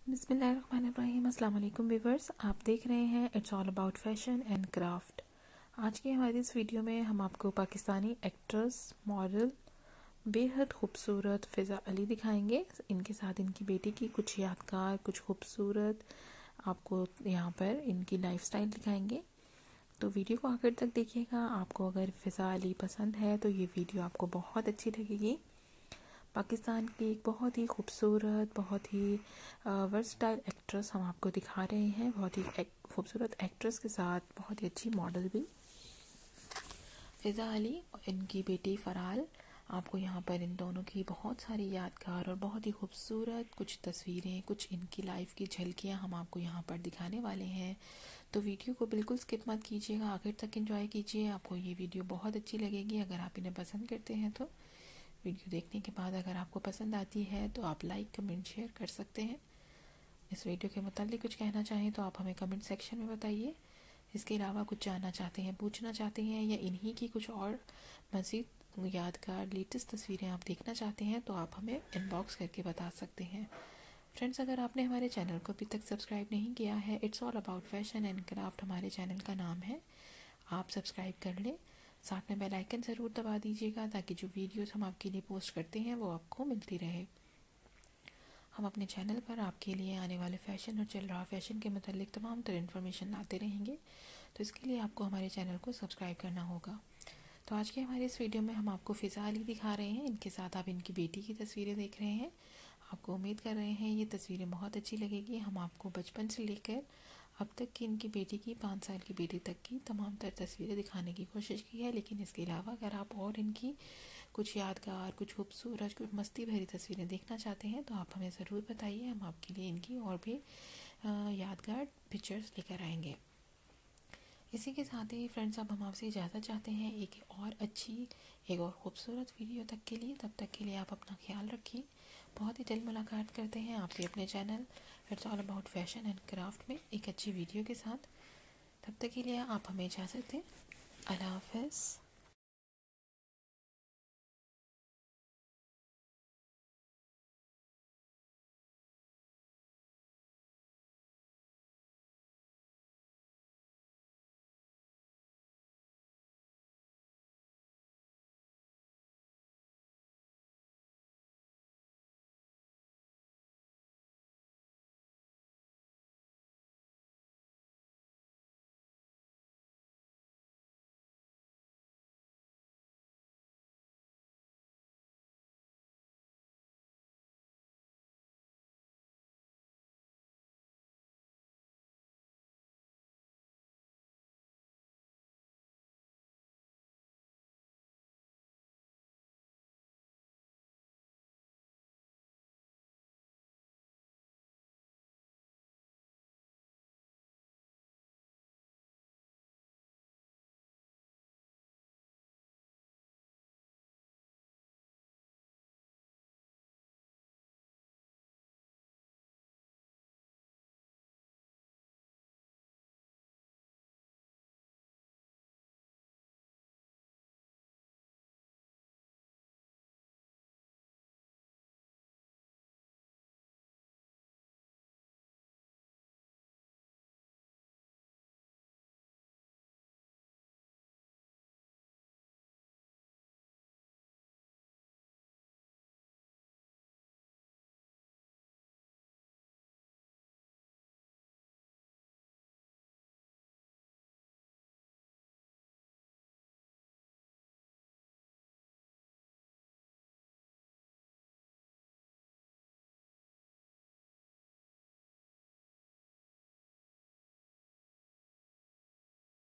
बिस्मिल्लाहिर्रहमानिर्रहीम। अस्सलाम वालेकुम व्यूअर्स, आप देख रहे हैं it's all about fashion and craft. आज की हमारी इस वीडियो में हम आपको पाकिस्तानी एक्ट्रेस मॉडल बेहद खूबसूरत फ़िज़ा अली दिखाएंगे। इनके साथ इनकी बेटी की कुछ यादगार, कुछ खूबसूरत आपको यहाँ पर इनकी लाइफस्टाइल दिखाएंगे। तो वीडियो को आखिर तक देखिएगा। आपको अगर फ़िज़ा अली पसंद है तो ये वीडियो आपको बहुत अच्छी लगेगी। पाकिस्तान की एक बहुत ही खूबसूरत, बहुत ही वर्सटाइल एक्ट्रेस हम आपको दिखा रहे हैं। बहुत ही खूबसूरत एक्ट्रेस के साथ बहुत ही अच्छी मॉडल भी फ़िज़ा अली और इनकी बेटी फ़राल। आपको यहाँ पर इन दोनों की बहुत सारी यादगार और बहुत ही खूबसूरत कुछ तस्वीरें, कुछ इनकी लाइफ की झलकियाँ हम आपको यहाँ पर दिखाने वाले हैं। तो वीडियो को बिल्कुल स्किप मत कीजिएगा, आखिर तक एंजॉय कीजिए। आपको ये वीडियो बहुत अच्छी लगेगी। अगर आप इन्हें पसंद करते हैं तो वीडियो देखने के बाद अगर आपको पसंद आती है तो आप लाइक, कमेंट, शेयर कर सकते हैं। इस वीडियो के मुताल्लिक कुछ कहना चाहें तो आप हमें कमेंट सेक्शन में बताइए। इसके अलावा कुछ जानना चाहते हैं, पूछना चाहते हैं, या इन्हीं की कुछ और मज़ीद यादगार लेटेस्ट तस्वीरें आप देखना चाहते हैं तो आप हमें इनबॉक्स करके बता सकते हैं। फ्रेंड्स, अगर आपने हमारे चैनल को अभी तक सब्सक्राइब नहीं किया है, it's all about fashion and craft हमारे चैनल का नाम है, आप सब्सक्राइब कर लें। साथ में बेल आइकन ज़रूर दबा दीजिएगा ताकि जो वीडियोस हम आपके लिए पोस्ट करते हैं वो आपको मिलती रहे। हम अपने चैनल पर आपके लिए आने वाले फ़ैशन और चल रहा फ़ैशन के मतलब तमाम तरह इन्फॉर्मेशन लाते रहेंगे, तो इसके लिए आपको हमारे चैनल को सब्सक्राइब करना होगा। तो आज के हमारे इस वीडियो में हम आपको फ़िज़ा अली दिखा रहे हैं। इनके साथ आप इनकी बेटी की तस्वीरें देख रहे हैं। आपको उम्मीद कर रहे हैं ये तस्वीरें बहुत अच्छी लगेगी। हम आपको बचपन से लेकर अब तक की इनकी बेटी की 5 साल की बेटी तक की तमाम तर तस्वीरें दिखाने की कोशिश की है। लेकिन इसके अलावा अगर आप और इनकी कुछ यादगार, कुछ खूबसूरत, कुछ मस्ती भरी तस्वीरें देखना चाहते हैं तो आप हमें ज़रूर बताइए। हम आपके लिए इनकी और भी यादगार पिक्चर्स लेकर आएंगे। इसी के साथ ही फ्रेंड्स, अब हम आपसे इजाज़त चाहते हैं एक और अच्छी, एक और ख़ूबसूरत वीडियो तक के लिए। तब तक के लिए आप अपना ख्याल रखिए। बहुत ही जल्द मुलाकात करते हैं आपके अपने channel it's all about fashion and craft में एक अच्छी वीडियो के साथ। तब तक के लिए आप हमें इजाज़त दें। अल्लाह हाफ़िज़।